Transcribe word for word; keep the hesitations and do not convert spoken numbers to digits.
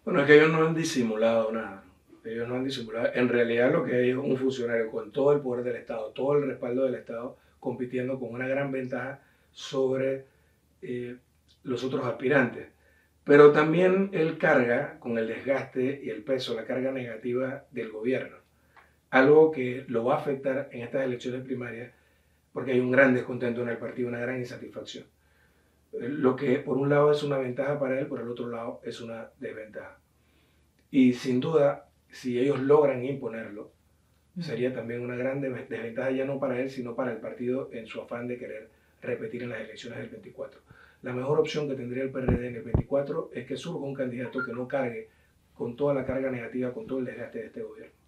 Bueno, es que ellos no han disimulado nada. Ellos no han disimulado. En realidad lo que hay es un funcionario con todo el poder del Estado, todo el respaldo del Estado, compitiendo con una gran ventaja sobre eh, los otros aspirantes. Pero también él carga con el desgaste y el peso, la carga negativa del gobierno. Algo que lo va a afectar en estas elecciones primarias porque hay un gran descontento en el partido, una gran insatisfacción. Lo que por un lado es una ventaja para él, por el otro lado es una desventaja. Y sin duda, si ellos logran imponerlo, sería también una gran desventaja ya no para él, sino para el partido en su afán de querer repetir en las elecciones del veinticuatro. La mejor opción que tendría el P R D en el veinticuatro es que surja un candidato que no cargue con toda la carga negativa, con todo el desgaste de este gobierno.